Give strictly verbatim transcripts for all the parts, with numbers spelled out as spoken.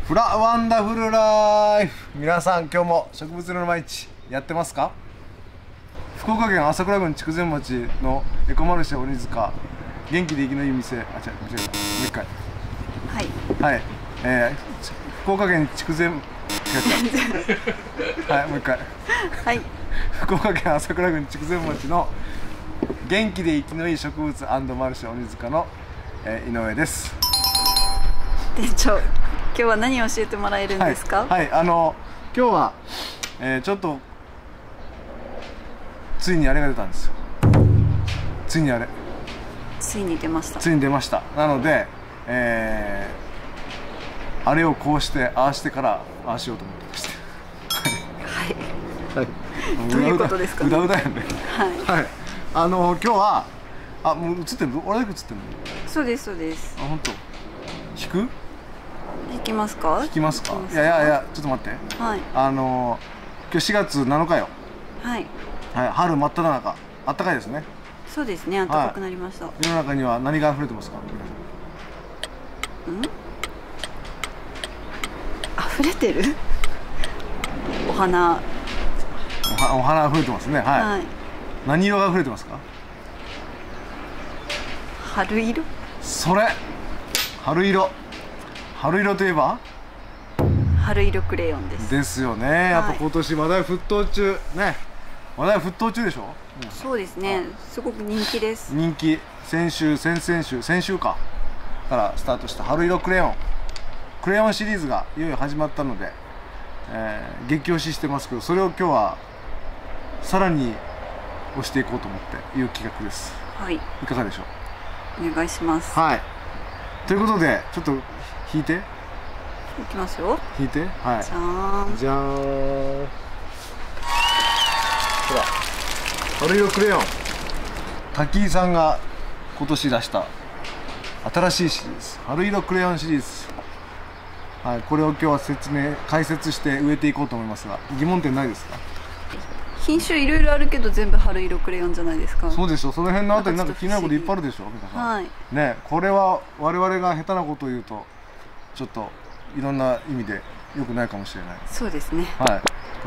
フラワンダフルライフ。皆さん今日も植物の毎日やってますか？福岡県朝倉郡筑前町のエコマルシェ鬼塚、元気で生きのいい店、あ、違う、間違えた、もう一回。はいはい、えー、福岡県筑前、違ったはい、もう一回。はい、福岡県朝倉郡筑前町の元気で生きのいい植物&マルシェ鬼塚の、えー、井上です。 店長、今日は何を教えてもらえるんですか？ はい、はい、あの今日は、えー、ちょっとついにあれが出たんですよ。ついにあれついに出ました。 ついに出ました。なので、えー、あれをこうしてああしてからああしようと思ってましてはい、はい、 どういうことですか？ うだうだよね。 はい、 はい、あの今日はあ、もう映ってるの？俺だけ映ってるの？ そうですそうです。 あ、本当。弾く？ 弾きますか？ 弾きますか？いやいやいや、ちょっと待って。 はい、 あの今日しがつなのかよ。 はい、 はい、春真っ只中、あったかいですね。 そうですね、暖かくなりました。はい、 世の中には何が溢れてますか？ うん？溢れてる？お花。 お, はお花溢れてますね。はい。はい、何色が溢れてますか？ 春色？それ。春色。春色といえば？ 春色クレヨンです。 ですよね。やっぱ今年話題沸騰中ね。話題沸騰中でしょ。 そうですね。すごく人気です。 人気。先週、先々週、先週かからスタートした春色クレヨン。クレヨンシリーズがいよいよ始まったので、えー、激推ししてますけど、それを今日はさらに押していこうと思っていう企画です。はい。いかがでしょう。お願いします。 はい。ということでちょっと弾いて。 いきますよ。 弾いて。はい。じゃーん。じゃーん。ほら。春色クレヨン。滝井さんが今年出した新しいシリーズ、春色クレヨンシリーズ。はい、これを今日は説明解説して植えていこうと思いますが、疑問点ないですか？ 品種いろいろあるけど全部春色クレヨンじゃないですか。 そうでしょ。その辺のあたりなんか気になることいっぱいあるでしょ、皆さん。はい。ね、これは我々が下手なことを言うとちょっといろんな意味で良くないかもしれない。 そうですね。 はい。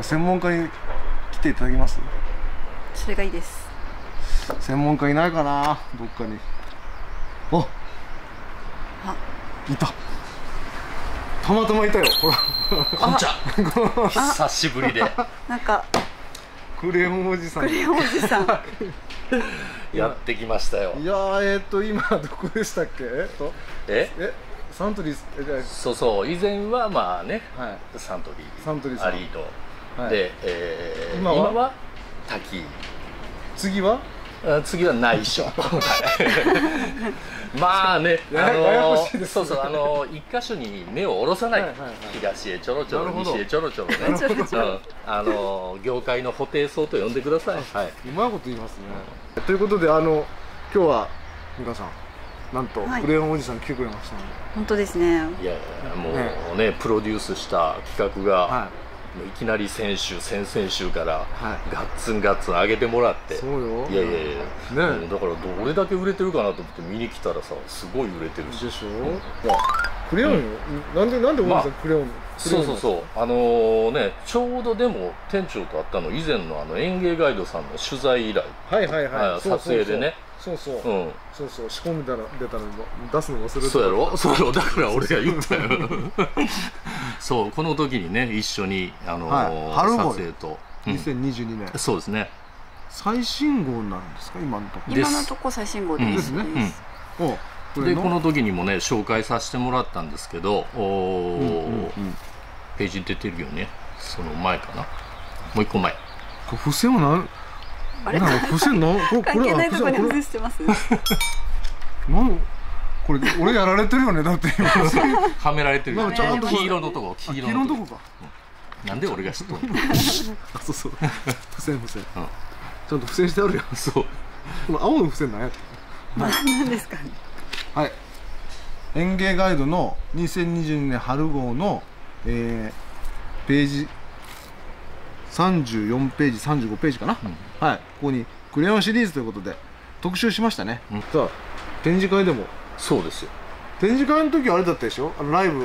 専門家に来ていただきます？ それがいいです。 専門家いないかな、どっかに。あ、あ、いた。たまたまいたよ。ほら。 こんちゃん。久しぶりで。 なんか。 クレヨンおじさん。 クレヨンおじさん。 やってきましたよ。 いやー、えっと今どこでしたっけ？えっと。 え？ え？サントリー。え、 そうそう。以前はまあね。 はい。 サントリー。 サントリーさん。 アリード。で、え今は滝。 次は？ 次は内緒。まあね、あのそうそう、あの一箇所に目を下ろさない。東へちょろちょろ、西へちょろちょろね。あの業界の布袋層と呼んでください。はい。 うまいこと言いますね。ということで、あの今日は美香さん、なんとクレヨンおじさん来てくれましたので。 本当ですね。 いやいや、もうね、プロデュースした企画が。いきなり先週先々週からガッツンガッツン上げてもらって、そうよ。いやいやいや、ね、だからどれだけ売れてるかなと思って見に来たらさ、すごい売れてるし。でしょ。クレヨンよ。なんでなんでおじさんクレヨン？ そうそうそう。あのね、ちょうどでも店長と会ったの以前のあの園芸ガイドさんの取材依頼、はいはいはい、撮影でね。そうそう、うん、そうそう、仕込んだら出たの出すの忘れてた。そうやろ、そうやろ、だから俺が言ったよ。そう、この時にね、一緒にあの撮影とにせんにじゅうにねん、 そうですね、 最新号になるんですか、今のところ。 今のとこ最新号ですね。 でこの時にもね紹介させてもらったんですけど、ページ出てるよね、その前かな、もう一個前。 付箋は何？ あれ、付箋な、関係ないところに付箋してます。 なんこれ俺やられてるよね、だって今はめられてるよね。黄色のとこ、 黄色のとこか。 なんで俺が知っとんの？ あ、そうそう、付箋付箋、ちゃんと付箋してあるやん。そう、この青の付箋なんやって。 何ですかね。 はい、園芸ガイドのにせんにじゅうにねん春号の、えー、ページさんじゅうよんページ、さんじゅうごページかな、うん、はい、ここにクレヨンシリーズということで特集しましたね、うん、さあ展示会でも。 そうですよ。 展示会の時はあれだったでしょ、あのライブ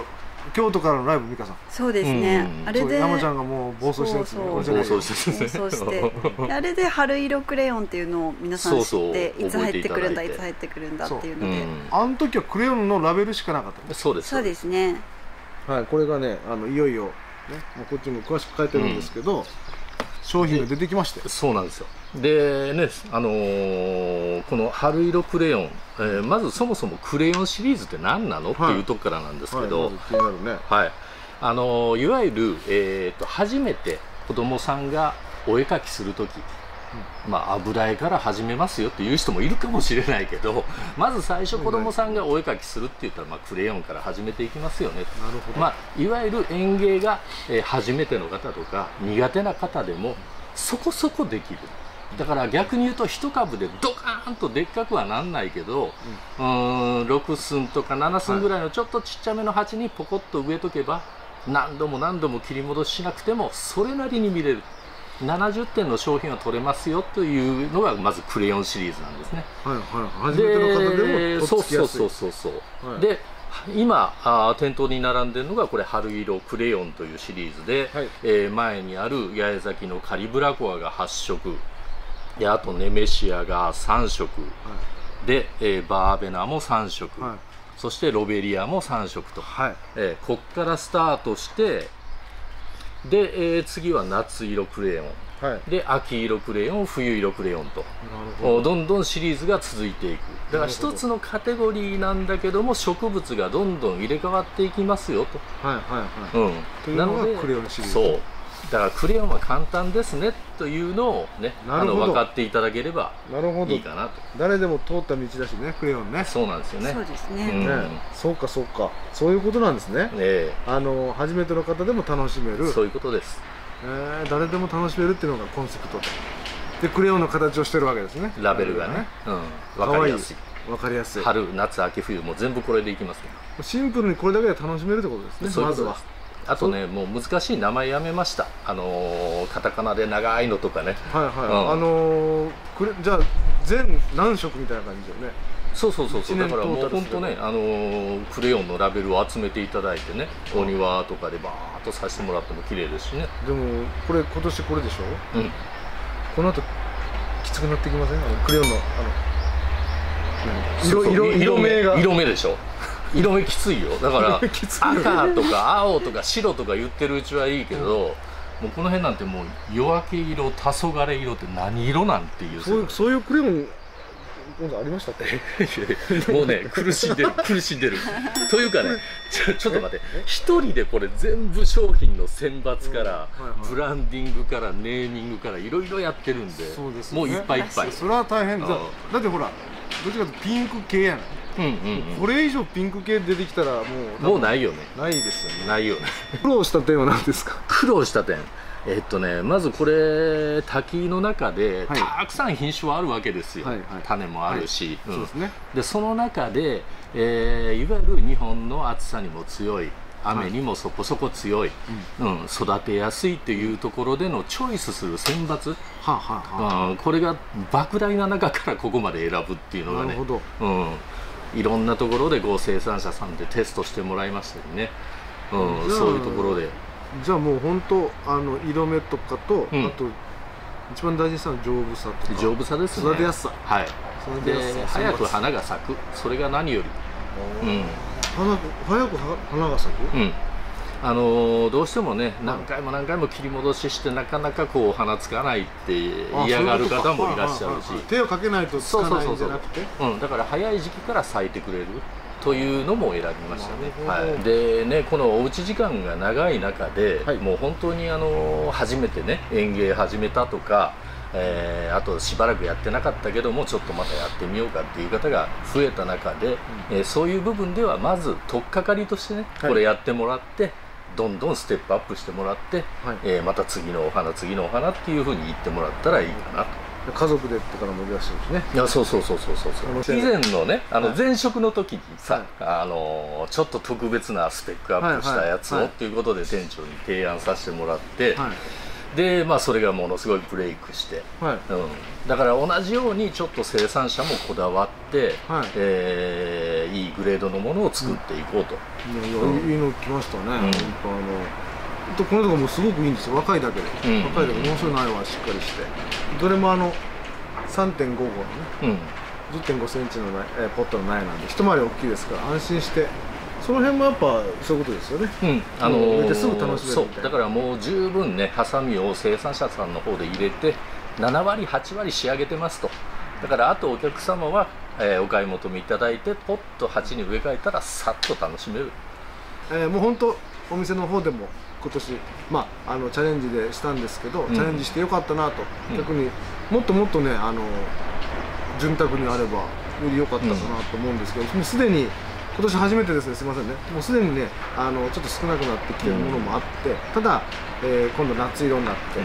京都からのライブ、美香さん。 そうですね、あれで山ちゃんがもう暴走したやつ、 暴走してあれで春色クレヨンっていうのを皆さん知って、いつ入ってくるんだいつ入ってくるんだっていうので、 あの時はクレヨンのラベルしかなかった。 そうです、 そうですね。 はい、これがね、あのいよいよね、もうこっちも詳しく書いてるんですけど、商品が出てきまして。 そうなんですよ。でね、あのー、この春色クレヨン、えー、まずそもそもクレヨンシリーズって何なの、はい、っていうとこからなんですけど、はい、 気になるね。 はい、あのー、いわゆる、えー、と初めて子供さんがお絵描きする時、うん、まあ油絵から始めますよっていう人もいるかもしれないけど、まず最初子供さんがお絵描きするって言ったら、まあ、クレヨンから始めていきますよね。 なるほど。 まあ、いわゆる園芸が、えー、初めての方とか苦手な方でもそこそこできる。だから逆に言うと一株でドカーンとでっかくはなんないけど、うん、うーんろく寸とかなな寸ぐらいのちょっとちっちゃめの鉢にポコッと植えとけば、何度も何度も切り戻ししなくてもそれなりに見れる。ななじゅってんの商品は取れますよというのがまずクレヨンシリーズなんですね。 はいはい。初めての方でもそうそうそうそうそう。はい、で今あ店頭に並んでるのがこれ春色クレヨンというシリーズで、はい、えー、前にある八重咲きのカリブラコアがはっ色で、あとネメシアがさん色、はい、で、えー、バーベナもさん色、はい、そしてロベリアもさん色と、はい、えー、こっからスタートしてで、えー、次は夏色クレヨン、はい、で秋色クレヨン、冬色クレヨンとどんどんシリーズが続いていく。だから一つのカテゴリーなんだけども植物がどんどん入れ替わっていきますよと。 はいはいはい。うん。というのがクレヨンシリーズ。 そう。だからクレヨンは簡単ですねというのをね、あの分かっていただければいいかなと。 誰でも通った道だしね、クレヨンね。 そうなんですよね。 そうですね。 うん、ね、そうかそうか、そういうことなんですね。ええ、あの初めての方でも楽しめる。 そういうことです。 えー、誰でも楽しめるっていうのがコンセプトで。でクレヨンの形をしてるわけですね。 ラベルがね。うん、分かりやすい。 分かりやすい。 春、夏、秋、冬も全部これでいきますけど。シンプルにこれだけで楽しめるってことですね。まずは。 あとね、もう難しい名前やめました。あのー、カタカナで長いのとかね。 はいはい。うん、あのー、くれじゃあ全何色みたいな感じよね。 そうそうそうそう。だからもう本当ね、あのー、クレヨンのラベルを集めていただいてね、お庭とかでバーッとさせてもらっても綺麗ですしね。 でもこれ今年これでしょ。うん。この後きつくなってきません？あのクレヨンのあの色色色目が色目でしょ。色目きついよ。だから赤とか青とか白とか言ってるうちはいいけど、うん、もうこの辺なんてもう夜明け色、黄昏色って何色なんていう、 そういうそういうクレヨン今度ありましたっけ？もうね苦しんでる苦しんでるというかね、ちょちょっと待って、一人でこれ全部商品の選抜から、うん、はいはい、ブランディングからネーミングからいろいろやってるんで、そうですね、もういっぱいいっぱい。 それは大変だ。だってほらどっちかというとピンク系やない。うんうんうん、これ以上ピンク系出てきたらもうもうないよね。 ないですよね。 ないよね。 苦労した点は何ですか？ 苦労した点、えっとね、まずこれ滝の中でたくさん品種はあるわけですよ。はいはい、種もあるし、はい、うん、そうですね。でその中で、えー、いわゆる日本の暑さにも強い、雨にもそこそこ強い、はい、うん、育てやすいというところでのチョイスする選抜、はあはあ、うん、これが莫大な中からここまで選ぶっていうのがね、なるほど、うん、いろんなところでこう生産者さんでテストしてもらいましたりね、うん、そういうところで。 じゃあもう本当あの色目とかと、うん、あと一番大事なのは丈夫さとか丈夫さですね。 育てやすさ、 はい、で早く花が咲く、それが何より、うん、 花早く花が咲く、うん、 あのー、どうしてもね何回も何回も切り戻ししてなかなかこう花つかないって嫌がる方もいらっしゃるし、 手をかけないとつかないんじゃなくて、 だから早い時期から咲いてくれるというのも選びましたね。はい、でね、このおうち時間が長い中で、はい、もう本当にあの初めてね園芸始めたとか、えー、あとしばらくやってなかったけどもちょっとまたやってみようかっていう方が増えた中で、うん、えー、そういう部分ではまず取っかかりとしてね、はい、これやってもらってどんどんステップアップしてもらって、はい、えー、また次のお花次のお花っていうふうに言ってもらったらいいかなと。 家族でってからもいらっしゃるしね。 いや、そうそうそうそうそうそう。以前のね、あの前職の時にさ、はい、あのちょっと特別なスペックアップしたやつをっていうことで店長に提案させてもらって、はい、でまあそれがものすごいブレイクして、はい、うん、だから同じようにちょっと生産者もこだわって、はい、ええー、いいグレードのものを作っていこうと。 うん、いいの来ましたね。うん、あのこのとこもすごくいいんですよ。若いだけで、うん、若いだけで面白い苗はしっかりして、どれもあの さんてんごご のね、うん、じゅってんごセンチの、ね、ポットの苗なんで一回り大きいですから安心して、その辺もやっぱそういうことですよね。うん、あのー、すぐ楽しめるみたいな。そうだからもう十分ね、ハサミを生産者さんの方で入れてななわりはちわり仕上げてますと。だからあとお客様は、えー、お買い求めいただいてポットはちに植え替えたらさっと楽しめる。 えー、もう本当お店の方でも今年、まあ、あのチャレンジでしたんですけど、うん、チャレンジしてよかったなと、うん、逆にもっともっとね、あの潤沢にあればより良かったかなと思うんですけど、うん、もうすでに今年初めてですね、すみませんね、もうすでにね、あのちょっと少なくなってきてるものもあって、うん、ただ、えー、今度夏色になって、うん、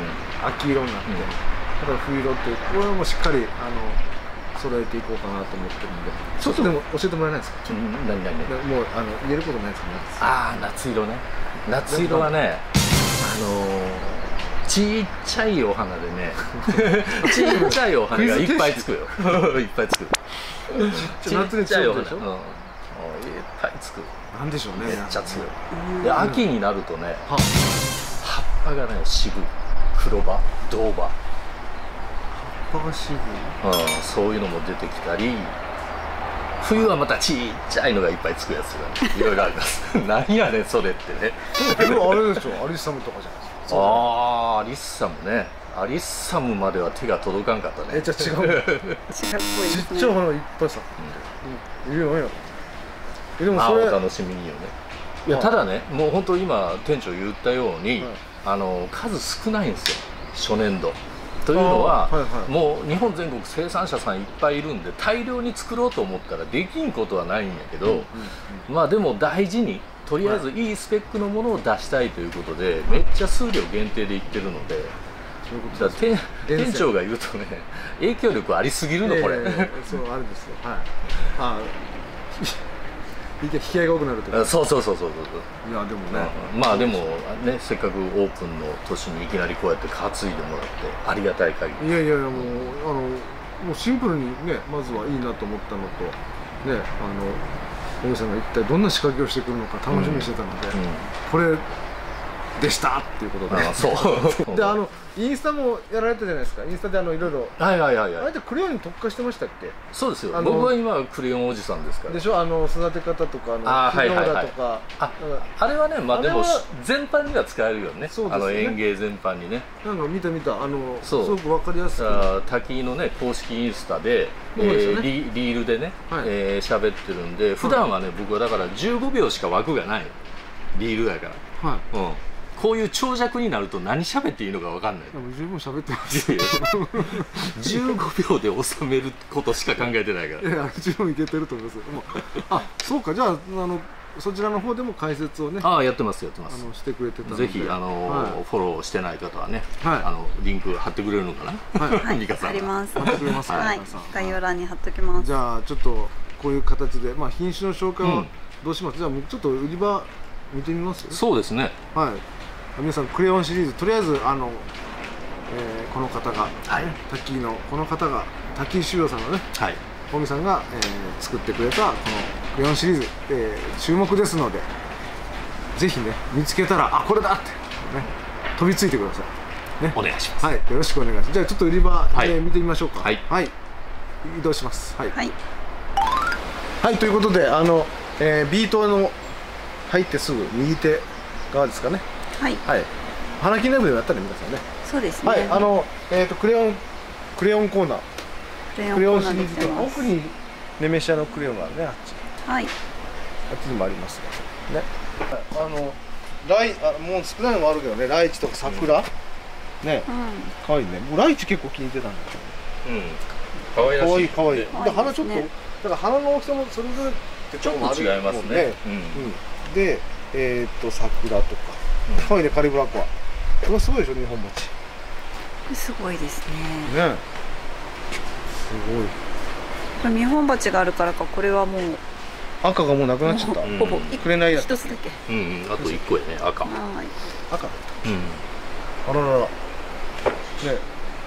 秋色になって、うん、だから冬色っていう、これはもうしっかりあの揃えていこうかなと思ってるんで、ちょっとでも教えてもらえないですか？ うん、何何もうあの言えることないですかね。 ああ、夏色ね。夏色はね、あのー、ちっちゃいお花でねちっちゃいお花がいっぱいつくよいっぱいつくちっちゃいお花、うん、いっぱいつく。 なんでしょうね、 めっちゃつく。で秋になるとね、葉っぱがね渋い、黒葉、銅葉、 葉っぱが渋い、 うん、そういうのも出てきたり、冬はまたちっちゃいのがいっぱいつくやつが、ね、いろいろあります何やねんそれってねでもあれでしょ、アリッサムとかじゃないですか。 ああ、アリッサムね。アリッサムまでは手が届かんかったね。 え、じゃあ違う違うっぽいですね。ちっちゃい花いっぱいさ、うん、いるよね。 でもそれお楽しみによね。いや、ただね、もう本当今店長言ったように、はい、あの数少ないんですよ、初年度。というのは、はいはい、もう日本全国生産者さんいっぱいいるんで大量に作ろうと思ったらできんことはないんやけど、うんうんうん、まあでも大事にとりあえずいいスペックのものを出したいということで、はい、めっちゃ数量限定でいってるので、だ店店長が言うとね、影響力ありすぎるのこれ。 そうあれですよ。はい。あ引き合いが多くなるとか。 そうそうそうそうそう。 いやでもね、 うん、まあでもね、せっかくオープンの年にいきなりこうやって担いでもらってありがたい限り。 いやいやいや、もうあのもうシンプルにね、まずはいいなと思ったのとね、あのお店が一体どんな仕掛けをしてくるのか楽しみにしてたので、うんうん、これでしたっていうことで。あ、そうで、あのインスタもやられたじゃないですか。インスタであのいろいろ、 はいはいはいはい、 あれってクレヨンに特化してましたっけ？ そうですよ。僕は今クレヨンおじさんですから。 でしょ、あの育て方とか、あの機能だとか、 あ、あれはね、まあでも全般には使えるよね。あの園芸全般にね。 なんか見た見た、あのすごくわかりやすく。 滝のね公式インスタでリールでね喋ってるんで、普段はね僕はだからじゅうごびょうしか枠がないリールやから。はい。うん。こういう長尺になると何喋っていいのか分かんない。 でも十分喋ってますよじゅうごびょうで収めることしか考えてないから。 いや、十分いけてると思いますよ。あ、そうか、じゃあ、あのそちらの方でも解説をね、 ああ、やってますやってます。 あのしてくれてたので、 ぜひあの、はい、フォローしてない方はね、はい、あのリンク貼ってくれるのかな。 はい、 ミカさんあります。 貼ってくれますか。 はい、概要欄に貼っときます。 じゃあちょっとこういう形で、まあ品種の紹介はどうします？うん、じゃあちょっと売り場見てみます？ そうですね。 はい。皆さんクレヨンシリーズ、とりあえずあの、えー、この方が、はい、滝のこの方が滝井修洋さんのね、はい、大見さんが、えー、作ってくれたこのクレヨンシリーズ、えー、注目ですので、ぜひね見つけたら、あ、これだって、ね、飛びついてください、ね、 お願いします。 はい、よろしくお願いします。じゃあちょっと売り場、はい、えー、見てみましょうか。はい、はい、移動します。はい、はい、はい、ということで、あの、えー、ビートの入ってすぐ右手側ですかね。はい、はい、花金ライブでやったね、皆さんね。 そうですね。 はい、あの、えっ、ー、と、クレヨン、クレヨンコーナー。クレヨンシリーズと、奥にネメシアのクレヨンがあるね、あっち。はい。あっちにもありますね。ね。あの、ライ、あ、もう少ないのもあるけどね、ライチとか桜。うん、ね。可愛いね。もうライチ結構気に入ってたんだけど。うん。可愛らしい。 可愛い、可愛い。で、花ちょっと、だから花の大きさもそれぞれちょっと違いますね。 うん。で、えっと、桜とか。可愛いね、カリブラコア。これすごいでしょ、日本餅。 すごいですね。 ね。すごい。 これ日本鉢があるからか、これはもう。 赤がもうなくなっちゃった。 ほぼ。 くれないやつ。 一つだけ。 うん、あと一個やね、赤。 赤。うん。あららら。ね。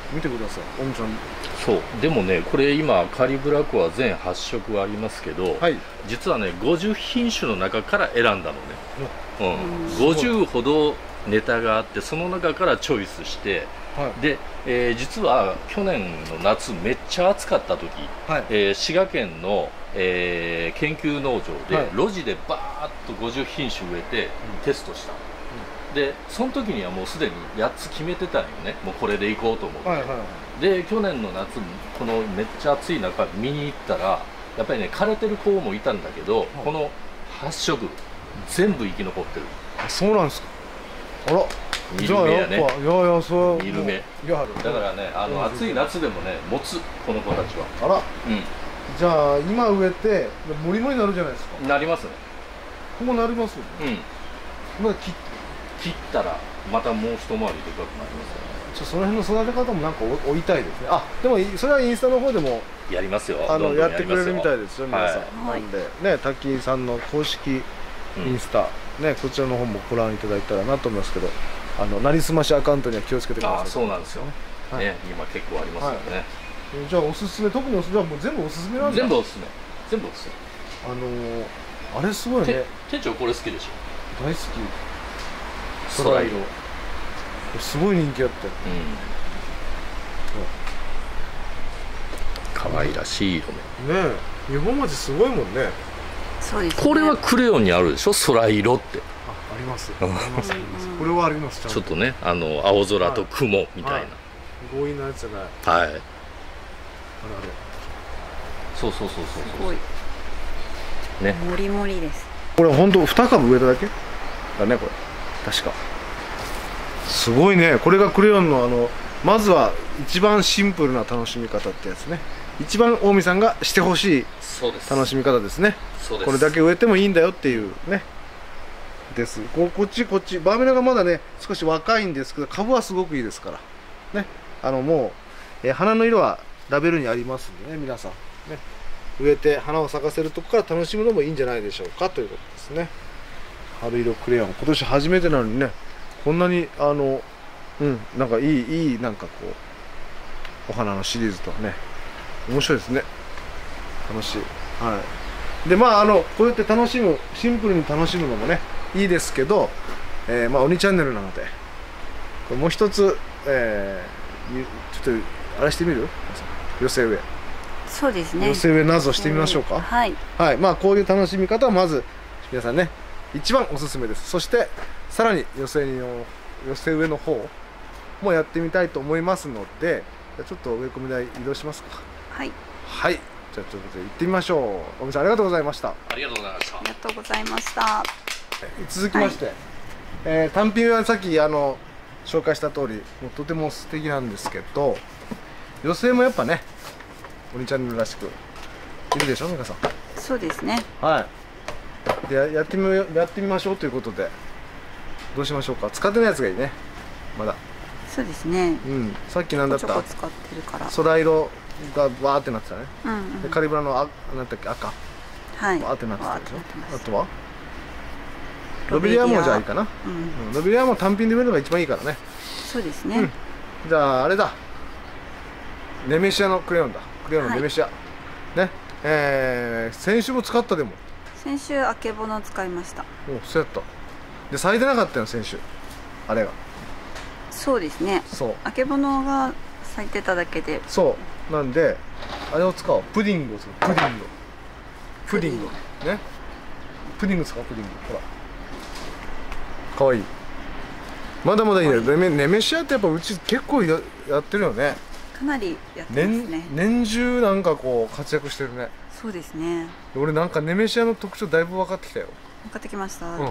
見てください、大見さん。 そうでもね、これ今カリブラコア全はっしょくありますけど、はい、実はねごじゅうひんしゅの中から選んだのね、うん、ごじゅうほどネタがあって、その中からチョイスして、はい、で、えー、実は去年の夏めっちゃ暑かった時、はい、えー、滋賀県の、えー、研究農場で、はい、路地でバーッとごじゅうひんしゅ植えてテストした、うん、でその時にはもうすでにやっつ決めてたんよね、もうこれでいこうと思って、はいはいはい、で去年の夏このめっちゃ暑い中見に行ったらやっぱりね枯れてる子もいたんだけど、はい、このはっしょく全部生き残ってる。 あ、そうなんですか。あら、 見る目やね。 いやいや、そう見る目だからね、あの暑い夏でもね持つ、この子たちは。 あら、うん、じゃあ今植えてもりもりになるじゃないですか。 なりますね。 ここなりますよね。うん、まだ切切ったらまたもう一回りでかくなりますよね。 ちょその辺の育て方もなんか追いたいですね。あ、でもそれはインスタの方でもやりますよ。 あのやってくれるみたいですよ、皆さん。なんでね、滝さんの公式インスタ、ね、こちらの方もご覧いただいたらなと思いますけど、あのなりすましアカウントには気をつけてください。 あ、そうなんですよね。今結構ありますよね。 じゃあおすすめ、特におすすめはもう全部おすすめなんだ。 全部おすすめ、全部おすすめ。 あのあれすごいね。 店長これ好きでしょ。 大好き。空色すごい人気あった。 可愛らしい色ね。ねえ、日本町すごいもんね。 そうですね。 これはクレヨンにあるでしょ、空色って。 あ、あります。ありますあります。これはあります。 ちょっとね、あの青空と雲みたいな。 強引なやつじゃない。はい。あれあれ。 そうそうそうそう。 すごい。ね。もりもりです。 これ本当二株植えただけだね、これ。確か。すごいね。これがクレヨンのあのまずは一番シンプルな楽しみ方ってやつね。一番近江さんがしてほしい楽しみ方ですね。そうです。これだけ植えてもいいんだよっていうね。です。ここっちこっちバーベナがまだね少し若いんですけど、株はすごくいいですからね。あのもう、えー、花の色はラベルにありますんでね、皆さんね、植えて花を咲かせるとこから楽しむのもいいんじゃないでしょうかということですね。春色クレヨン、今年初めてなのにね、こんなにあのうんなんかいいいいなんかこうお花のシリーズとね、面白いですね。楽しい。はい。でまああのこうやって楽しむ、シンプルに楽しむのもねいいですけど、えー、まあ鬼チャンネルなのでこれもう一つ、えー、ちょっとあれしてみる？寄せ植え。 そうですね。 寄せ植え謎してみましょうか。 はい。 はい。まあこういう楽しみ方はまず皆さんね一番おすすめです。そしてさらに寄せの寄せ植えの方もやってみたいと思いますので、じゃちょっと植え込み台移動しますか。 はい。 はい。じゃあちょっと行ってみましょう。おみさんありがとうございました。 ありがとうございました。 ありがとうございました。 続きまして、はい、えー、単品はさっきあの紹介した通りもうとても素敵なんですけど、寄せもやっぱね鬼チャンネルらしくいるでしょ皆さん。 そうですね。 はい。でやってみやってみましょうということで、どうしましょうか。使ってないやつがいいね。まだ。 そうですね。 うん。さっきなんだった。 ちょこちょこ使ってるから。 空色がわーってなってたね。 うん、うん。 でカリブラのあなんだっけ赤。 はい。 わーってなってたでしょ。あとはロベリアもじゃあいいかな。うん。ロベリアも単品で植えるのが一番いいからね。 そうですね。 うん、じゃああれだ。ネメシアのクレヨンだ。クレヨンのネメシア。はい、ね。えー、先週も使ったでも。 先週あけぼの使いました。 お、そうやった。で咲いてなかったよ先週。あれが。 そうですね。 そう。 あけぼのが咲いてただけで。 そう。なんであれを使おう。プディングを使う。プディング。プディング。ね。プディング使おう。プディング。ほら。可愛い。まだまだいいね。ネメ、ネメシアってやっぱうち結構 や, やってるよね。 かなりやってますね。 年, 年中なんかこう活躍してるね。 そうですね。 俺なんかネメシアの特徴だいぶ分かってきたよ。 分かってきました。うん。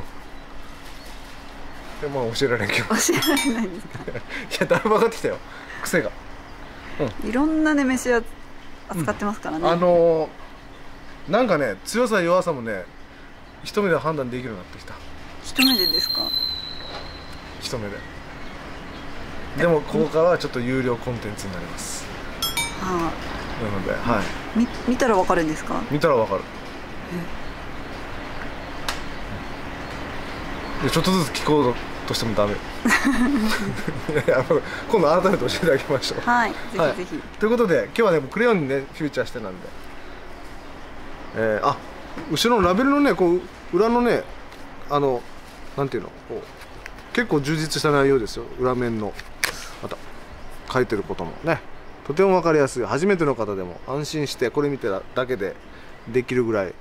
でまあ教えられんけど。 教えられないんですか。いやだいぶ分かってきたよ。癖が。 うん。いろんなネメシア扱ってますからね。 うん、あのー、なんかね強さ弱さもね一目で判断できるようになってきた。 一目でですか。 一目で。でもここからはちょっと有料コンテンツになります。はあ、なので、はい。 み見たらわかるんですか。 見たらわかる。 でちょっとずつ聞こうとしてもダメいやいや今度改めて教えてあげましょう。 はい、ぜひぜひ、はい、 ということで今日はねクレヨンにねフューチャーしてなんで、えー、あ後ろのラベルのねこう裏のねあのなんていうのこう結構充実した内容ですよ。裏面のまた書いてることもねとても分かりやすい。初めての方でも安心してこれ見てただけでできるぐらい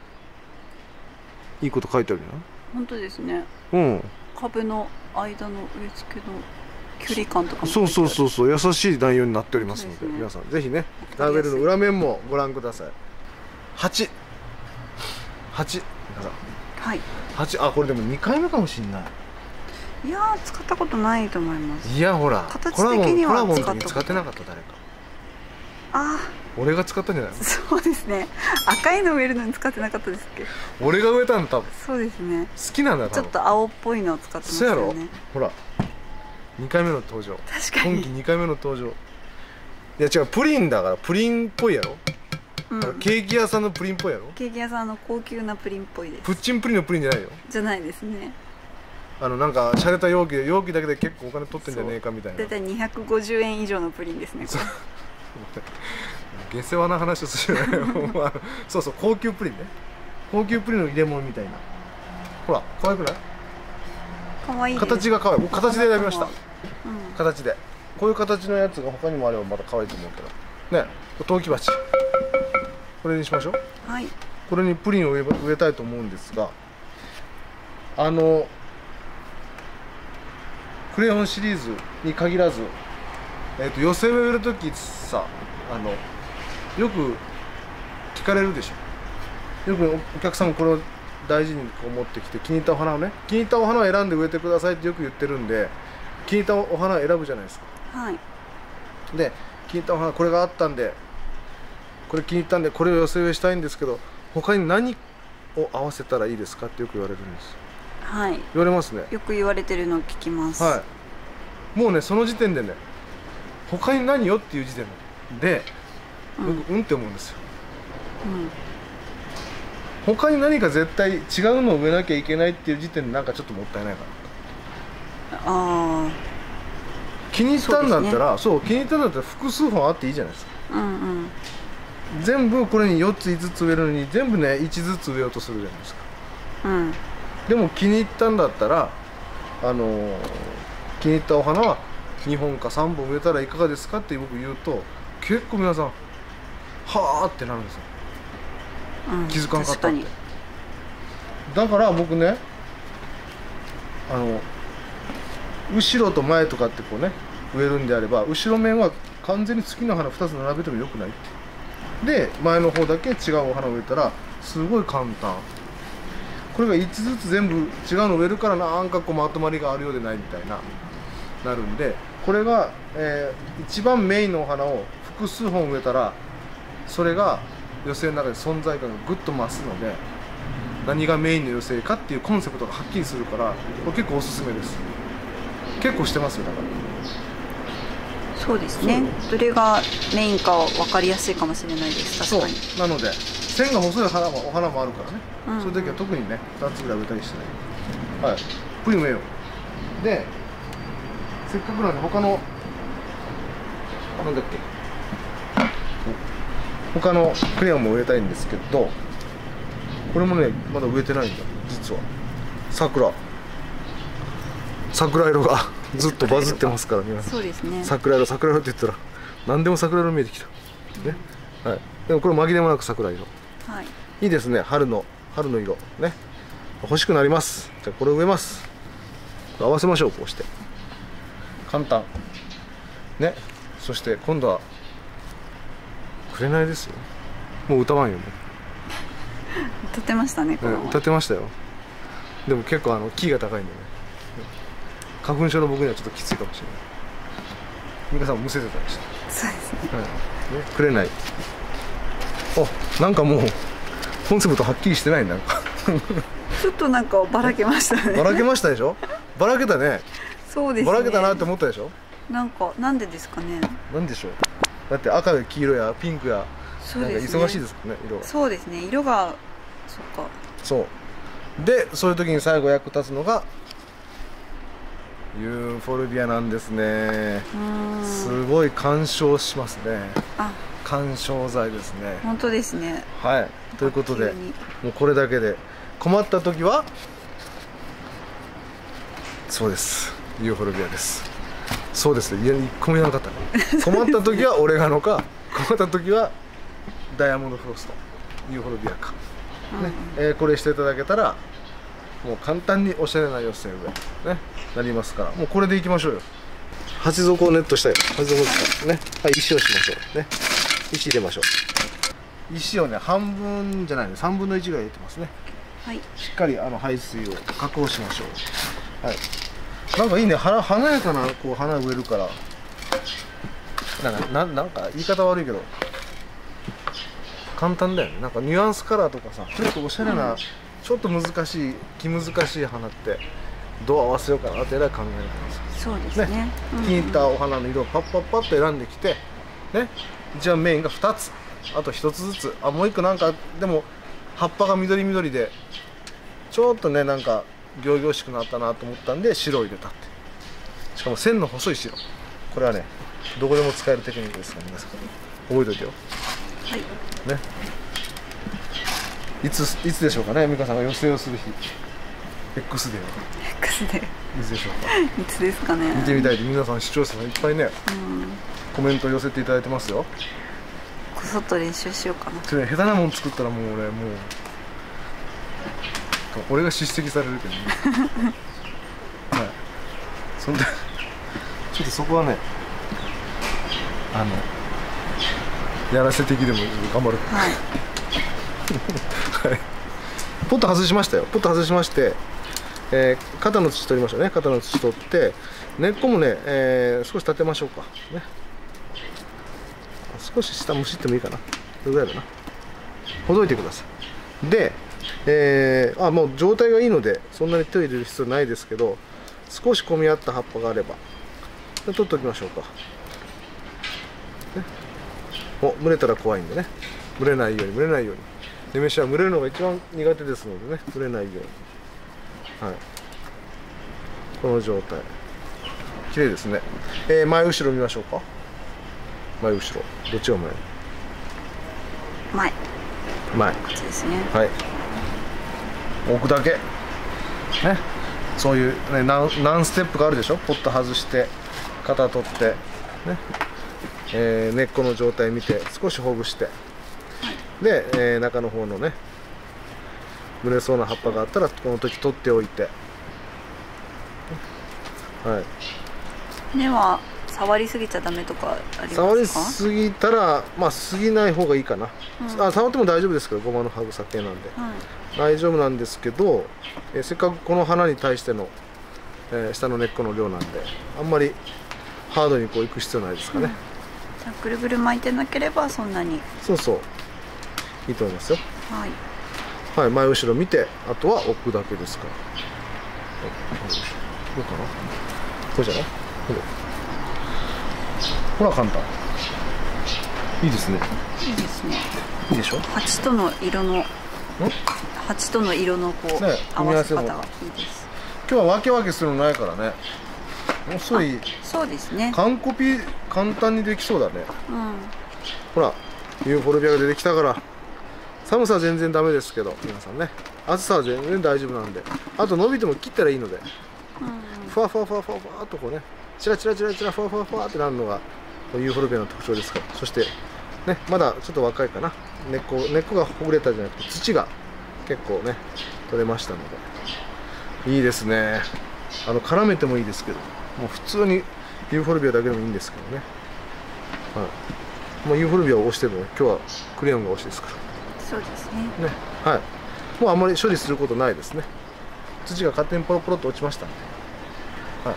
いいこと書いてあるよ。 本当ですね。 うん。 株の間の植え付けの距離感とかもそうそうそうそう優しい内容になっておりますので、ね、皆さんぜひねラベルの裏面もご覧ください。はち はち皆さんはいはちあこれでもにかいめかもしんない。 いやー使ったことないと思います。 いやほら形的には使った使ってなかった誰か。 あ俺が使ったんじゃないの。 そうですね赤いの植えるのに使ってなかったですっけど俺が植えたの多分。 そうですね好きなんだ多分。 ちょっと青っぽいのを使ってますよね。 そうやろほらにかいめの登場。 確かに今季にかいめの登場。いや違うプリンだからプリンっぽいやろ、うん、ケーキ屋さんのプリンっぽいやろ。 ケーキ屋さんの高級なプリンっぽいです。 プッチンプリンのプリンじゃないよ。 じゃないですね。 あのなんか洒落た容器で容器だけで結構お金取ってんじゃねえかみたいな。 だいたいにひゃくごじゅうえん以上のプリンですねこれ下世話な話をするよそうそう高級プリンね。高級プリンの入れ物みたいな。ほら可愛くない。 可愛い形が可愛い。僕形で選びました、うん、形でこういう形のやつが他にもあればまた可愛いと思うけどね。陶器鉢これにしましょう。 はいこれにプリンを植え、植えたいと思うんですがあのクレヨンシリーズに限らず、えー、と寄せ植える時さあのよく聞かれるでしょ。よくお客さんもこれを大事にこう持ってきて気に入ったお花をね気に入ったお花を選んで植えてくださいってよく言ってるんで気に入ったお花を選ぶじゃないですか。 はいで気に入ったお花これがあったんでこれ気に入ったんでこれを寄せ植えしたいんですけど他に何を合わせたらいいですかってよく言われるんです。 はい言われますね。 よく言われてるのを聞きます。 はいもうねその時点でね他に何よっていう時点で僕、うん、うんって思うんですよ、うん、他に何か絶対違うのを植えなきゃいけないっていう時点でなんかちょっともったいないかな。 あ気に入ったんだったらそう、ね、そう気に入ったんだったら複数本あっていいじゃないですか。 うんうん全部これによっついつつ植えるのに全部ねいちずつ植えようとするじゃないですか。 うんでも気に入ったんだったらあのー、気に入ったお花はにほんかさんぼん植えたらいかがですかって僕言うと結構皆さんはあってなるんですよ、うん、気づかんかったってだから僕ねあの後ろと前とかってこうね植えるんであれば後ろ面は完全に月の花ふたつ並べてもよくないってで前の方だけ違うお花を植えたらすごい簡単。これがいちずつ全部違うの植えるからなんかこうまとまりがあるようでないみたいななるんでこれが、えー、一番メインのお花を複数本植えたらそれが寄せの中で存在感がぐっと増すので何がメインの寄せかっていうコンセプトがはっきりするからこれ結構おすすめです。結構してますよだから。 そうですねどれがメインか分かりやすいかもしれないです。確かにそうなので線が細い花もお花もあるからね、うんうん、そういう時は特にねふたつぐらい植えたりしてねはいプリン植えよう。でせっかくなんで他のなんだっけ他のクレヨンも植えたいんですけどこれもねまだ植えてないんだ実は。桜桜色がずっとバズってますから皆さん。 そうですね桜色桜色って言ったら何でも桜色見えてきたね、はい、でもこれ紛れもなく桜色、はい、いいですね春の春の色ね欲しくなります。じゃあこれ植えます。合わせましょうこうして簡単ね。そして今度は紅ですよ。もう歌わんよもう歌ってましたねこの、 ね、歌ってましたよ。でも結構あのキーが高いんでね花粉症の僕にはちょっときついかもしれない。皆さんもむせてたりしてそうですね、 はいね、くれない。あなんかもうコンセプトはっきりしてないなんかちょっとなんかばらけましたねばらけましたでしょ。ばらけたね。 そうですねばらけたなって思ったでしょ。 なんかなんでですかね。 なんでしょう。だって赤や黄色やピンクやなんか忙しいですもんね色が。 そうですね色がそっかそうでそういう時に最後役立つのがユーフォルビアなんですね。すごい干渉しますね。あ、干渉剤ですね。 本当ですね。 はい、ということでもうこれだけで困った時はそうです、ユーフォルビアです。そうですね、いやいっこも言わなかったね困った時はオレガノか、困った時はダイヤモンドフロスト、ユーフォルビアか、うんねえー、これしていただけたらもう簡単におしゃれな寄せ植え、ね、なりますから、もうこれでいきましょうよ。鉢底をネットしたよ。鉢底ですからね。はい、石をしましょうね。石入れましょう。石をね、半分じゃないね、さんぶんのいちぐらい入れてますね。はい、しっかりあの排水を確保しましょう。はい、なんかいいね、華華やかなこう花植えるから、なんかななんか言い方悪いけど簡単だよね。なんかニュアンスカラーとかさ、ちょっとおしゃれな、うん、ちょっと難しい気難しい花ってどう合わせようかなってえらい考えるからさ。 そうですね。 ね、気に入ったお花の色をパッパッパッと選んできてね、一番メインがふたつ、あとひとつずつ、あもういっこなんかでも葉っぱが緑緑でちょっとねなんか仰々しくなったなと思ったんで白を入れたって。しかも線の細い白、これはねどこでも使えるテクニックですから皆さん覚えておいてよ。はいね、いついつでしょうかね、美香さんが寄せをする日 X デーは X デーいつでしょうかいつですかね。 見てみたいで皆さん視聴者さんいっぱいね、うん、コメントを寄せていただいてますよ。 こそっと練習しようかな。 それ下手なもん作ったらもう俺もう俺が叱責されるけどねはい、そんでちょっとそこはねあのやらせ的でも頑張るはい、はい、ポット外しましたよ。ポット外しまして、えー、肩の土取りましょうね。肩の土取って根っこもね、えー、少し立てましょうかね。少し下むしってもいいかな、それぐらいだな。ほどいてください。で、えー、あもう状態がいいのでそんなに手を入れる必要ないですけど、少し混み合った葉っぱがあれば取っておきましょうか、ね、お蒸れたら怖いんでね、蒸れないように蒸れないように。で飯は蒸れるのが一番苦手ですのでね、蒸れないように。はい、この状態綺麗ですね。えー、前後ろ見ましょうか。前後ろどっちが前？ 前前こっちですね。 はい、置くだけね。そういう、ね、何, 何ステップがあるでしょ。ポット外して肩取ってね、えー、根っこの状態見て少しほぐして、はい、で、えー、中の方のね蒸れそうな葉っぱがあったらこの時取っておいて、はい、 根は触りすぎちゃダメとかありますか？ 触りすぎたらまあ過ぎない方がいいかな、うん、あ触っても大丈夫ですけど、ごまの葉草系なんで、うん、大丈夫なんですけど、えー、せっかくこの花に対しての、えー、下の根っこの量なんであんまりハードにこういく必要ないですかね、うん、 じゃあぐるぐる巻いてなければそんなに。そうそういいと思いますよ。 はい、 はい、前後ろ見てあとは置くだけですから。どうかな、こうじゃない？ほら簡単。いいですね。 いいですね。 いいでしょ。 鉢との色の鉢との色のこう、ね、合わせ方がいいです。 今日は分け分けするのないからね。遅い。 そうですね。 完コピ簡単にできそうだね。 うん。 ほらユーフォルビアが出てきたから。寒さは全然ダメですけど皆さんね、暑さは全然大丈夫なんで、あと伸びても切ったらいいので、うん、ふわふわふわふわふわっとこうね、チラチラチラチラふわふわふわってなるのがユーフォルビアの特徴ですから。そしてねまだちょっと若いかな、根っこ根っこがほぐれたじゃなくて土が結構ね取れましたのでいいですね。あの絡めてもいいですけど、もう普通にユーフォルビアだけでもいいんですけどね、はい、もうユーフォルビアを押しても今日はクレヨンが押しですから。 そうですね。 ね、はい。もうあんまり処理することないですね。土が勝手にポロポロと落ちましたんで。はい。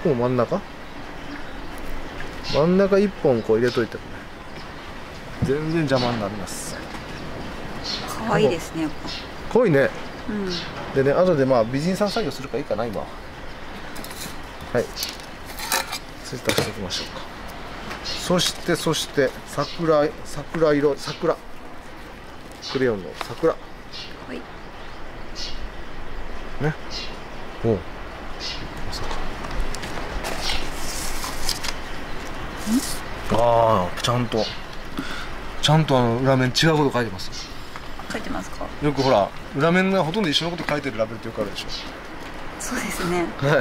もう真ん中。真ん中一本こう入れといてもね。全然邪魔になります。 可愛いですね。 濃いね。 うん。 でね、後でまあ美人さん作業するからいいかな今は。はい。そして出しておきましょうか。そしてそして桜桜色桜。クレヨンの桜、はい、 ね。おお、まさか。ああ、ちゃんとちゃんとあの裏面違うこと書いてます。 書いてますか。 よくほら裏面がほとんど一緒のこと書いてるラベルってよくあるでしょ。 そうですね。 はい。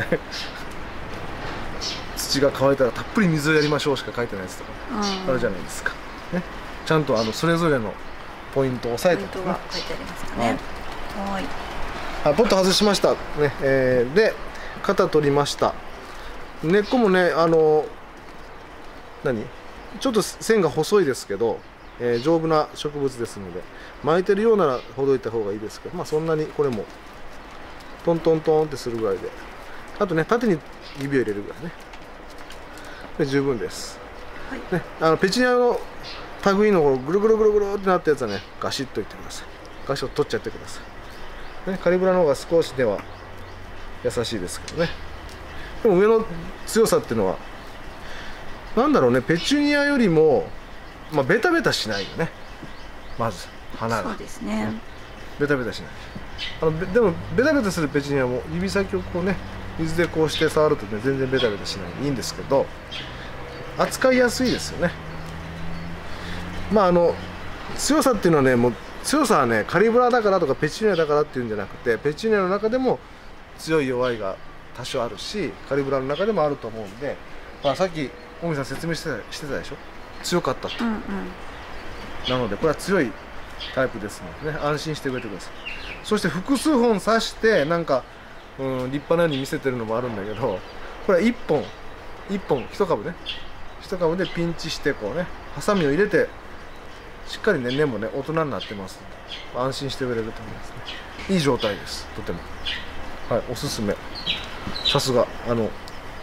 土が乾いたらたっぷり水をやりましょうしか書いてないやつとかあるじゃないですか、ね、ちゃんとあのそれぞれのポイントを押さえて、 ね、ポイントが書いてありますかね。はい。 はい、ポット外しましたね、えー、で肩取りました。根っこもねあの何ちょっと線が細いですけど、えー、丈夫な植物ですので巻いてるようならほどいた方がいいですけど、まあそんなにこれもトントントンってするぐらいで、あとね縦に指を入れるぐらいねで十分です、はい、ね、あのペチュニアの類のぐるぐるぐるぐるってなったやつはねガシッといってください。ガシッと取っちゃってください、ね、カリブラの方が少しでは優しいですけどね。でも上の強さっていうのはなんだろうね、ペチュニアよりも、まあ、ベタベタしないよね。まず花がそうですね、ね、 ベタベタしない。あのでもベタベタするペチュニアも指先をこうね水でこうして触るとね全然ベタベタしないでいいんですけど、扱いやすいですよね。まああの強さっていうのはね、もう強さはねカリブラだからとかペチュニアだからっていうんじゃなくて、ペチュニアの中でも強い弱いが多少あるしカリブラの中でもあると思うんで、まあ、さっき大見さん説明してた、してたでしょ、強かったと、うんうん、なのでこれは強いタイプですのでね、安心して植えてください。そして複数本刺してなんか、うん、立派なように見せてるのもあるんだけど、これはいっぽんいっぽんいち株ね、いち株でピンチしてこうねハサミを入れてしっかりね根もね大人になってますので安心して植えれると思いますね。いい状態です、とても。はい、おすすめ。さすがあの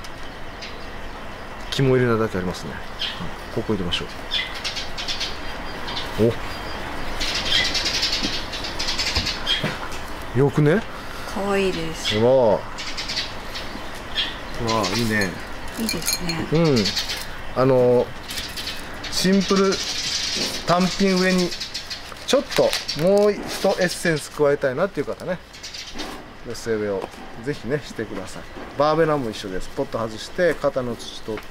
肝入れなだけありますね、うん、ここ入れましょう。およくね、 かわいいです。 うわあ、うわあ、いいね。 いいですね。 うん、あのシンプル単品上にちょっともう一エッセンス加えたいなっていう方ね、寄せ植えをぜひねしてください。バーベナも一緒です。ポット外して肩の土取って、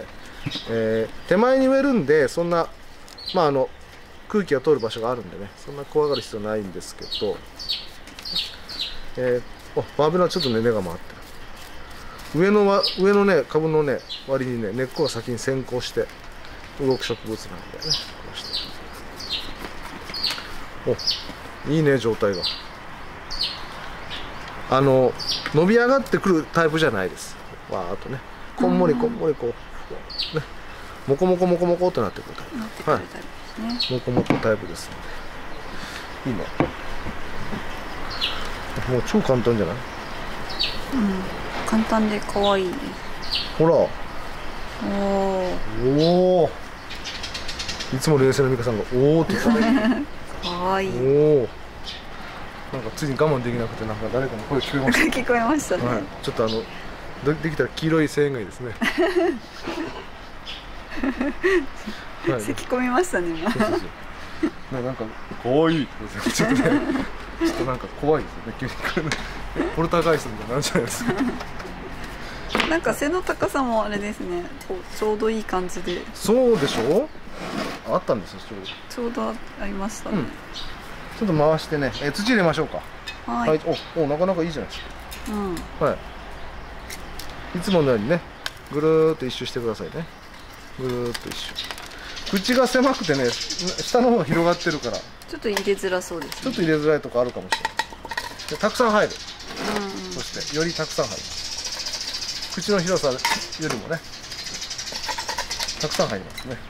えー、手前に植えるんでそんなまああの空気が通る場所があるんでね、そんな怖がる必要ないんですけど、えー、おバーベナはちょっとね根が回ってる。上のは上のね株のね割にね根っこが先に先行して動く植物なんでね、こうしておいいね状態が。あの伸び上がってくるタイプじゃないです。わーっとねこんもりこんもりこうねモコモコモコモコとなってくるタイプ。なってくるタイプですね。モコモコタイプですのでいいね。もう超簡単じゃない？ うん、簡単で可愛いです。 ほら。おお。 お。いつも冷静な美香さんがおおって言ったね。 可愛い。 おお。なんかついに我慢できなくてなんか誰かの声聞こえました。 聞こえましたね。 はい、ちょっとあのできたら黄色い声援がいいですね。 はい、咳込みましたね今。そうそうそうなんか可愛いってちょっとね、ちょっとなんか怖いですよね。急にポルターガイストみたいになるじゃないですか。 なんか背の高さもあれですね。こうちょうどいい感じで。 そうでしょ？あったんですよちょうど。 ちょうどありましたね。うん、 ちょっと回してね、え土入れましょうか。 はい。はい、 おおなかなかいいじゃないですか。 うん。 はい。いつものようにね、ぐるーっと一周してくださいね。ぐるーっと一周。口が狭くてね、下の方が広がってるから。 ちょっと入れづらそうですね。 ちょっと入れづらいとこあるかもしれない。でたくさん入る。うんうん、そしてよりたくさん入る。口の広さよりもね、たくさん入りますね。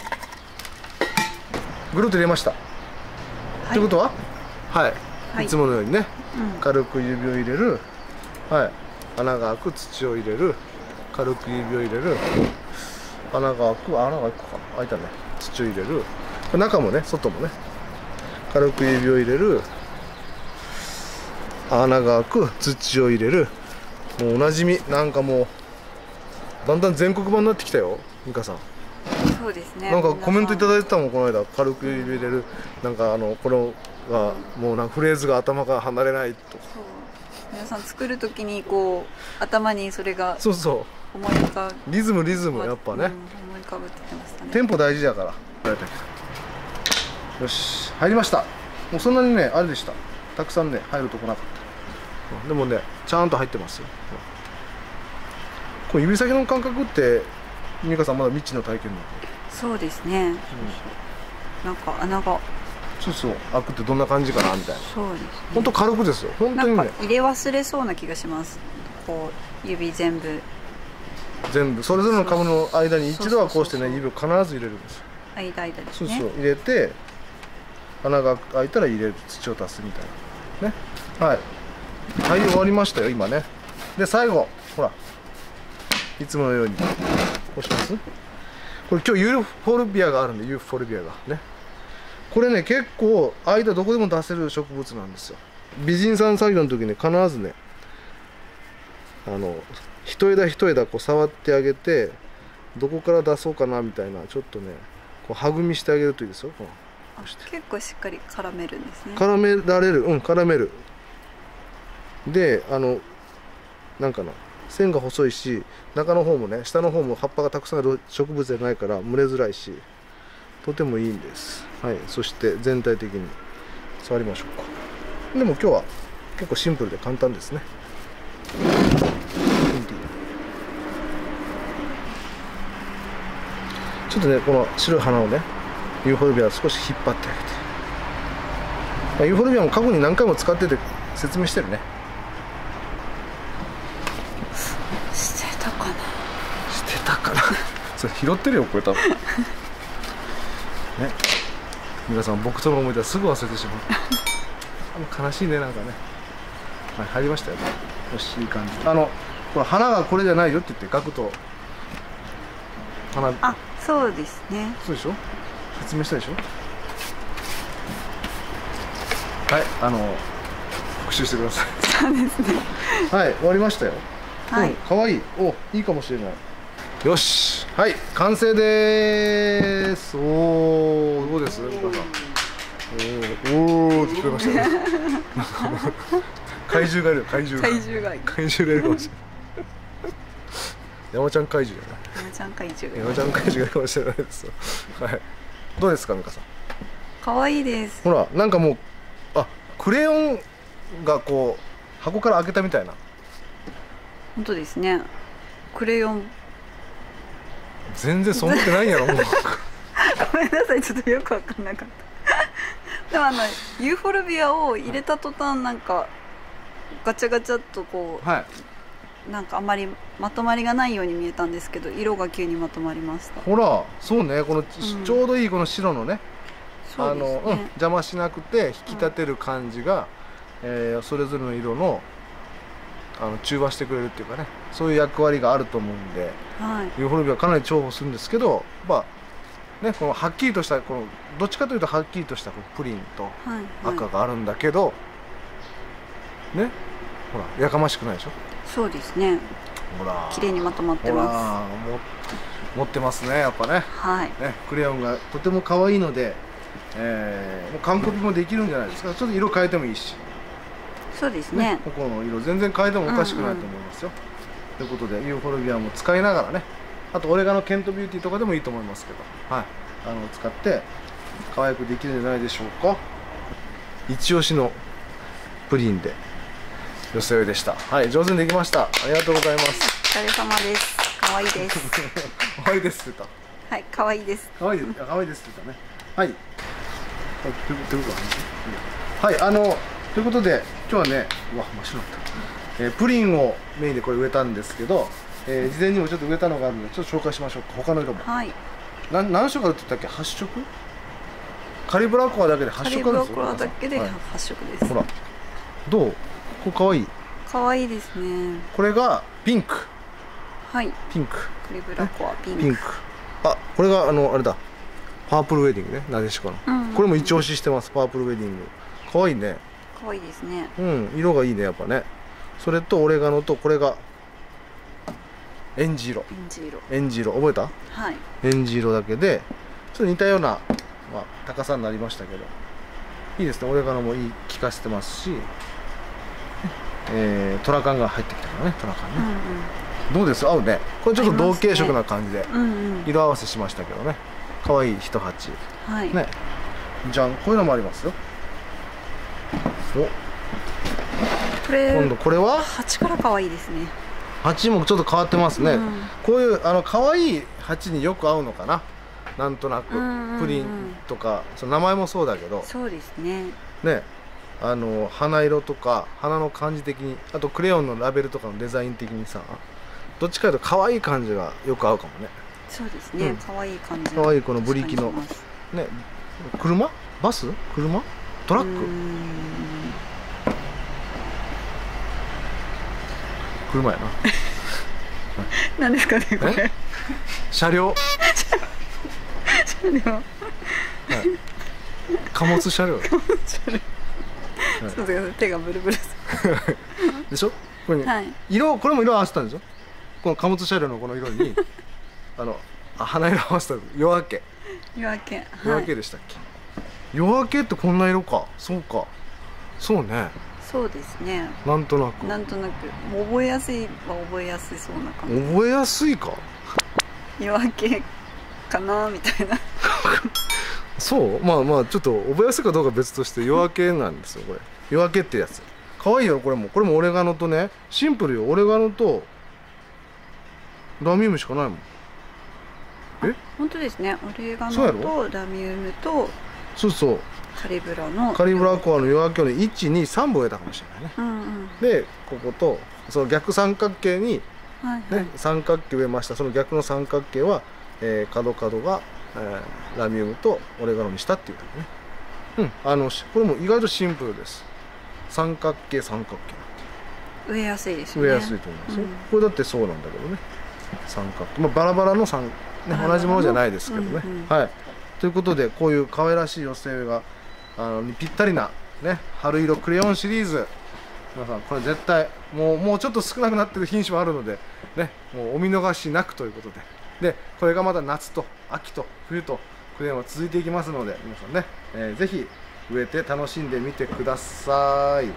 ぐるっと入れました。と、はい、いうことは、はい、はい、いつものようにね、うん、軽く指を入れる、はい、穴が開く土を入れる、軽く指を入れる、穴が開く、穴が開くか、開いたね、土を入れる、中もね、外もね、軽く指を入れる、穴が開く、土を入れる、もうおなじみ、なんかもう、だんだん全国版になってきたよ、美香さん。 そうですね。 なんかコメントいただいてたもんこの間、軽く指入れるなんかあのこれがもうなんかフレーズが頭から離れないと。 皆さん作る時にこう頭にそれがそうそう思い浮かぶ、 リズムリズムやっぱね、うん、 思い浮かぶって言ってましたね。 テンポ大事だから。よし入りました。もうそんなにねあれでした、たくさんね入るとこなかった。でもねちゃんと入ってますよ。これ指先の感覚って美香さんまだ未知の体験なの？ そうですね、うん、なんか穴がそうそう開くってどんな感じかなみたいな。 そうですね、 本当軽くですよ本当にね。 なんか入れ忘れそうな気がします。こう指全部全部それぞれの株の間に一度はこうしてね指を必ず入れるんですよ。 間間ですね。 ね。 そうそう入れて穴が開いたら入れる、土を足すみたいなね。はいはい終わりましたよ今ね。で最後ほらいつものようにこうします。これ今日ユーフォルビアがあるんでユーフォルビアがね。これね結構間どこでも出せる植物なんですよ。美人さん作業の時に必ずねあの一枝一枝こう触ってあげてどこから出そうかなみたいなちょっとねこうはぐみしてあげるといいですよ。こうして結構しっかり絡めるんですね。 絡められる、うん絡める。であのなんかな線が細いし中の方もね下の方も葉っぱがたくさんある植物じゃないから蒸れづらいしとてもいいんです。はい、そして全体的に触りましょうか。でも今日は結構シンプルで簡単ですね。ちょっとねこの白い花をねユーフォルビアを少し引っ張ってあげて、ユーフォルビアも過去に何回も使ってて説明してるね。 捨てたかな捨てたかなそれ拾ってるよこれ多分ね。皆さん僕との思い出はすぐ忘れてしまう悲しいねなんかね。はい入りましたよね。よしいい感じ。あのこれ花がこれじゃないよって言ってガクと花あそうですね。 そうでしょ説明したでしょ。はいあの復習してください。 そうですねはい終わりましたよ。 はい、 うん、かわいい。おいいかもしれない。よしはい完成でーす。おおどうです？おおおおって聞こえましたね怪獣がいる怪獣が怪獣がいる怪獣がいるかもしれない山ちゃん怪獣だな。 山ちゃん怪獣山ちゃん怪獣がいるかもしれないですよはいどうですか美香さん。 可愛いです。 ほらなんかもうあクレヨンがこう箱から開けたみたいな。 本当ですね。クレヨン全然そう思ってないんやろもうごめんなさいちょっとよく分かんなかったでもあのユーフォルビアを入れた途端なんかガチャガチャっとこう、はい、なんかあんまりまとまりがないように見えたんですけど色が急にまとまりました。 ほらそうねこの、うん、ちょうどいいこの白のねそうですね、 あの、うん、邪魔しなくて引き立てる感じが、うんえー、それぞれの色のあの中和してくれるっていうかねそういう役割があると思うんで、はい、ユーフォルビアはかなり重宝するんですけど、まあね、このはっきりとしたこのどっちかというとはっきりとしたこのプリンと赤があるんだけど、はいはい、ねほらやかましくないでしょ。 そうですねほら綺麗にまとまってます。も持ってますねやっぱね、 はい、 ねクレヨンがとても可愛いので、えー、もう完コピもできるんじゃないですか。ちょっと色変えてもいいし。 そうですね。 ここの色全然変えてもおかしくないと思いますよ。と、うんうん、いうことでユーフォルビアも使いながらね、あとオレガノケントビューティーとかでもいいと思いますけど、はい、あの使って可愛くできるんじゃないでしょうか。一押しのプリンで寄せ植えでした。はい、上手にできました。ありがとうございます。 お疲れ様です。可愛いです。 可愛いですって言った。 はい、可愛いです。 可愛いです。可愛いですって言ったね。はい。はい、ということはい、あのということで今日はね、うわ真っ白だった、えー、プリンをメインでこれ植えたんですけど、えー、事前にもちょっと植えたのがあるのでちょっと紹介しましょうか。他の色も。はい。な何色あるって言ったっけ？はっしょく？カリブラコアだけではっしょくあるんですよ。カリブラコアだけではっしょくです。ほら、どう？これ可愛い。 可愛いですね。 これがピンク。 はい。 ピンク。 カリブラコアピンク。 ピンク。あ、これがあのあれだ。パープルウェディングね、なでしこの、うんうん、これも一押ししてます。パープルウェディング可愛いね。 可愛いですね。 うん、色がいいねやっぱね。それとオレガノとこれがエンジ色。 エンジ色。 エンジ色覚えた？はい。エンジ色だけでちょっと似たような、まあ、高さになりましたけどいいですね。オレガノもいい効かせてますし、 えー、トラカンが入ってきたからね、トラカンね、うんうん、どうです？合うね。これちょっと同系色な感じで色合わせしましたけどね、可愛い一鉢、はい、ね。じゃん、こういうのもありますよ。お、これ今度これは鉢から可愛いですね。 鉢もちょっと変わってますね、うん、こういうあの可愛い鉢によく合うのかな、なんとなくプリンとか、その名前もそうだけど、 そうですね。 ね、あの花色とか花の感じ的に、あとクレヨンのラベルとかのデザイン的にさ、どっちかというと可愛い感じがよく合うかもね。 そうですね、うん、可愛い感じ。 可愛いこのブリキのね、車、バス、車、トラック、車やな。 何ですかねこれ。 車両。 車両。はい。 貨物車両。 貨物車両。そうです。手がブルブル。 でしょ？これに、はい、色、これも色合わせたんでしょ？この貨物車両のこの色にあのあ花色合わせた夜明け。 夜明け。はい、 夜明けでしたっけ？夜明けってこんな色か。そうか。そうね。 そうですね。 なんとなく。 なんとなく覚えやすいは覚えやすそうな感じ。 覚えやすいか。 夜明けかなみたいな。 そう、まあまあちょっと覚えやすいかどうか別として夜明けなんですよこれ。夜明けってやつ。可愛いよこれも。これもオレガノとね、シンプルよ。オレガノとラミウムしかないもん。 え？本当ですね。オレガノとラミウムと。 そうそう。 カリブラのカリブラコアの夜明けのいちにさんぼん植えたかもしれないね、うんうん、でこことその逆三角形に、はいはい、ね、三角形植えました。その逆の三角形は、えー、角角が、えー、ラミウムとオレガノにしたっていうね、うん、あのこれも意外とシンプルです。三角形三角形植えやすいですよね。 植えやすいと思いますよ、うん、これだってそうなんだけどね、三角形、まあ、バラバラの三、ね、同じものじゃないですけどね、うんうん、はい。ということでこういう可愛らしい寄せ植えがあのにぴったりな、ね、春色クレヨンシリーズ、皆さんこれ絶対もうもうちょっと少なくなってる品種もあるので、ね、もうお見逃しなくということで、でこれがまた夏と秋と冬とクレヨンは続いていきますので、皆さんね、えー、ぜひ植えて楽しんでみてください。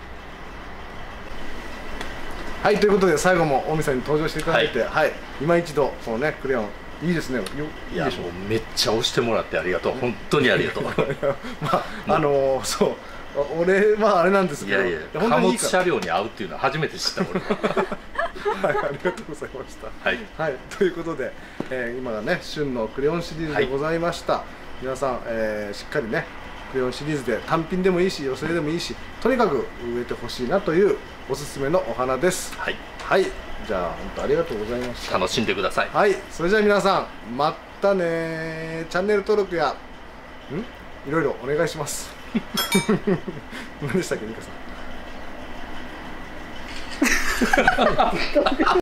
はい、ということで最後も大見さんに登場していただいて、はい、はい、今一度このねクレヨンいいですね。 いや、もうめっちゃ押してもらってありがとう。本当にありがとう。まああのー、そう俺はあれなんですけど、 いやいや、貨物車両に合うっていうのは初めて知った俺。 はい、ありがとうございました。はい、はい、ということで、えー、今がね旬のクレヨンシリーズでございました。はい、皆さん、えー、しっかりねクレヨンシリーズで単品でもいいし寄せでもいいし、とにかく植えてほしいなというおすすめのお花です。はい、はい、じゃあ本当ありがとうございました。 楽しんでください。 はい、それじゃあ皆さんまたね。チャンネル登録やんいろいろお願いします。何でしたっけ、美香さん。